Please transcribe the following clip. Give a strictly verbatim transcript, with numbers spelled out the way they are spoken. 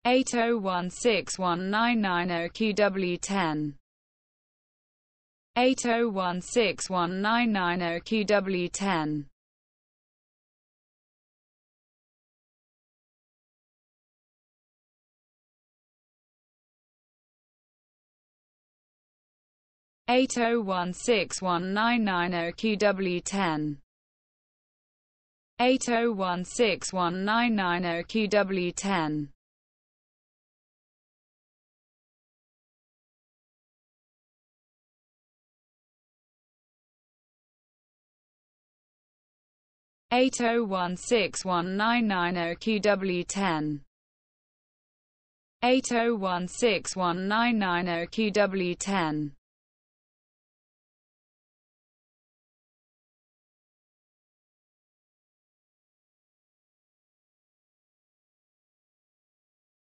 eight zero one six one nine nine zero Q W ten, eight zero one six one nine nine zero Q W ten, eight zero one six one nine nine zero Q W ten, eight zero one six one nine nine zero Q W ten, eight zero one six one nine nine zero Q W ten, eight zero one six one nine nine zero Q W ten,